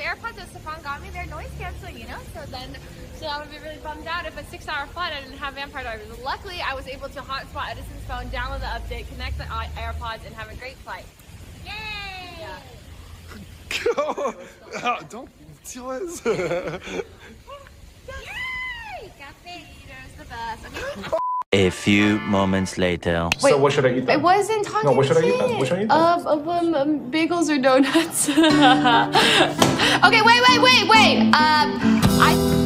AirPods that Stefan got me, they're noise canceling, you know? So I would be really bummed out if a 6-hour flight I didn't have Vampire Diaries. Luckily, I was able to hotspot Edison's phone, download the update, connect the AirPods, and have a great flight. Yay! Yeah. Don't tell us. Yay! Cafe eaters, the best. Okay. A few moments later. So what should I eat then? It wasn't talking No, what should I eat then? What should I eat then? Bagels or donuts. Okay, wait.